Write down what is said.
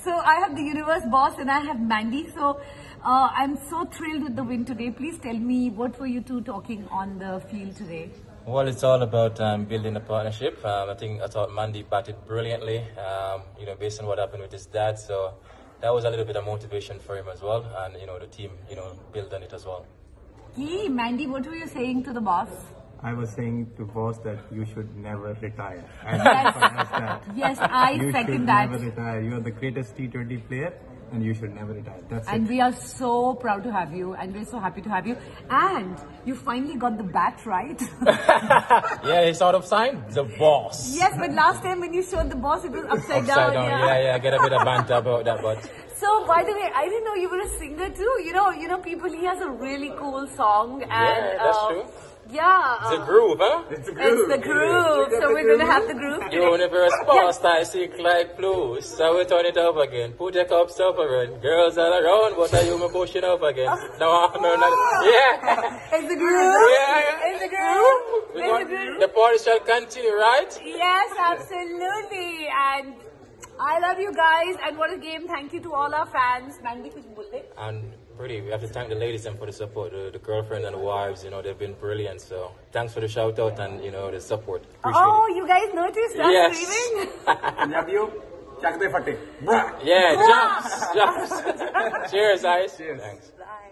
So I have the universe boss and I have Mandy. So I'm so thrilled with the win today. Please tell me, what were you two talking on the field today? Well, it's all about building a partnership. I thought Mandy batted brilliantly, based on what happened with his dad. So that was a little bit of motivation for him as well. And, the team, built on it as well. Hey, Mandy, what were you saying to the boss? I was saying to boss that you should never retire. Yes, I second that. You should never retire. You are the greatest T20 player and you should never retire. That's it. And we are so proud to have you and we're so happy to have you. And you finally got the bat right. Yeah, he sort of signed the boss. Yes, but last time when you showed the boss, it was upside down. Yeah. Yeah, get a bit of banter about that, but... So, by the way, I didn't know you were a singer too. You know, people, he has a really cool song. And, yeah, that's true. Yeah. It's a groove, huh? It's the groove. So we're going to have the groove. Universe boss, I seek like blues. So we turn it up again. Put your cups up again. Girls all around, what are you pushing up again? No, not. Yeah. It's the groove. Yeah. It's the groove. The party shall continue, right? Yes, absolutely. And I love you guys. And what a game. Thank you to all our fans. Mandy, kuch bolte? And pretty, we have to thank the ladies and for the support, the girlfriend and the wives, they've been brilliant. So thanks for the shout out and, the support. Appreciate it. You guys know to start screaming? Yeah, jumps. Cheers, guys. Cheers. Thanks. Bye.